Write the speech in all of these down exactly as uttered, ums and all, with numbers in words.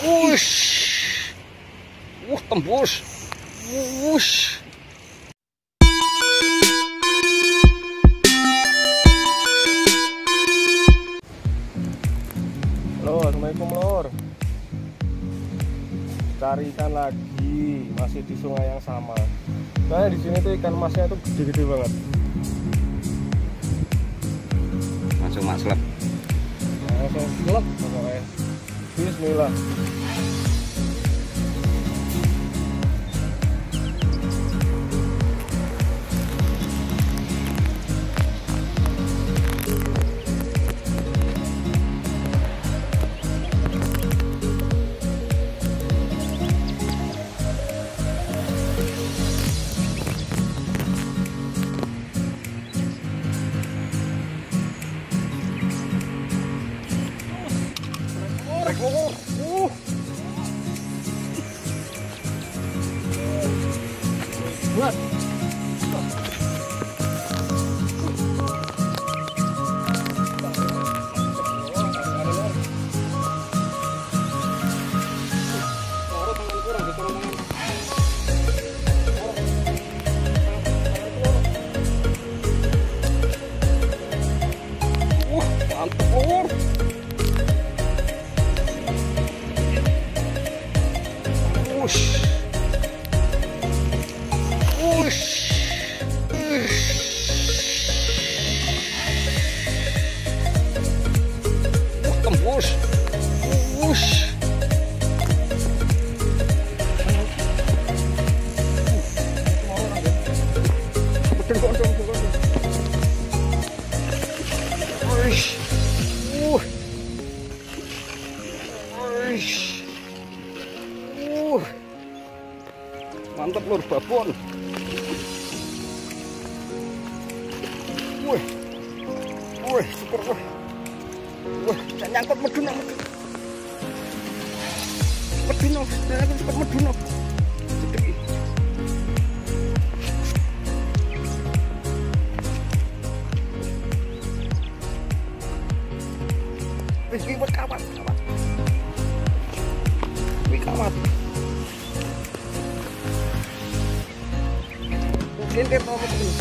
Wush. Wuh, tembus. Wush. Halo, assalamualaikum lor. Cari ikan lagi, masih di sungai yang sama. Soalnya di sini tuh ikan masnya tuh gede-gede banget. Langsung maslep. Langsung slep pokoknya. Bismillah. Oh, uh. Buat. Uh, mantap lur. Wush. Wush. Wuh, tembus. Wush. Wush. Wuh. Wush. Mantap lur, babon. Wih, wih, super wih, wih, saya nyangkut medun, medun, medun, saya nyangkut super medun. Wih, wih, buat kawat, kawat, wih, kawat. Gendir tau apa itu?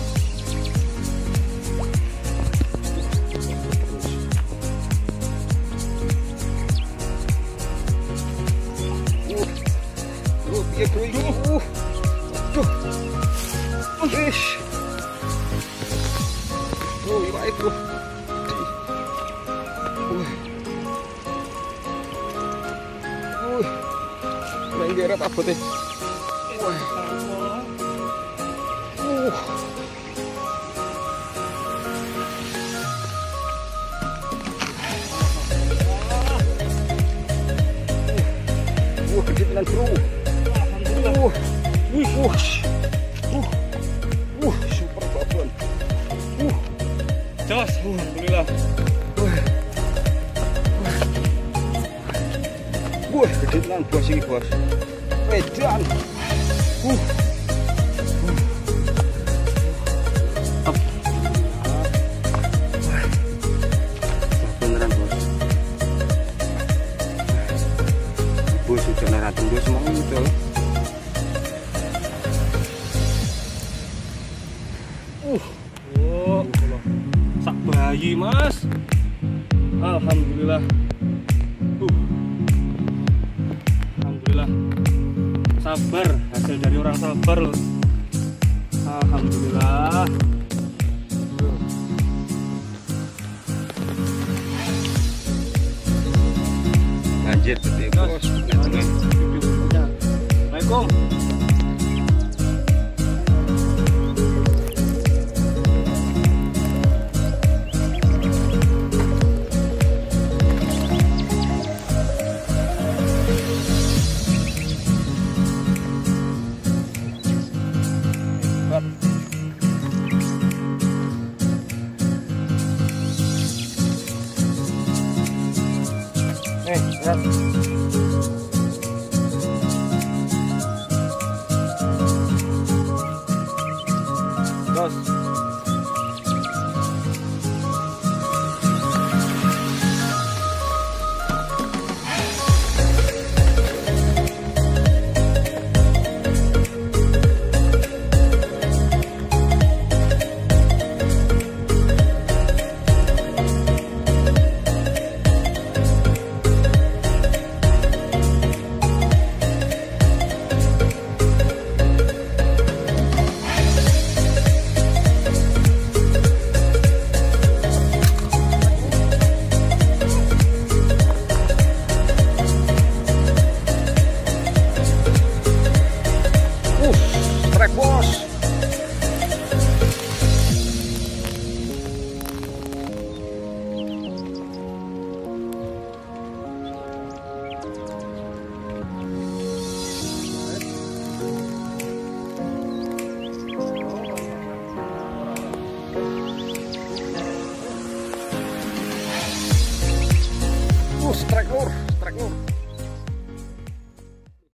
Uh, uh, dia kering. Uh, tuh, ish. Oh, ini baik tuh. Uh, uh, main geret apa teh? Wah. Uh. Wah, gede tenan bro. Uh. Wih, wush. Uh. Uh, super babon. Uh. Jos, alhamdulillah. Wah. Wah, gede tenan bos iki, bos. Edan. Uh. Bos udah naratin bos mau gitu. Uh, oh, sak bayi mas. Alhamdulillah. Uh, alhamdulillah. Sabar, hasil dari orang sabar loh. Alhamdulillah. Anjir, gede bos. Assalamualaikum. Eh, lihat. Terus. Strike Lur.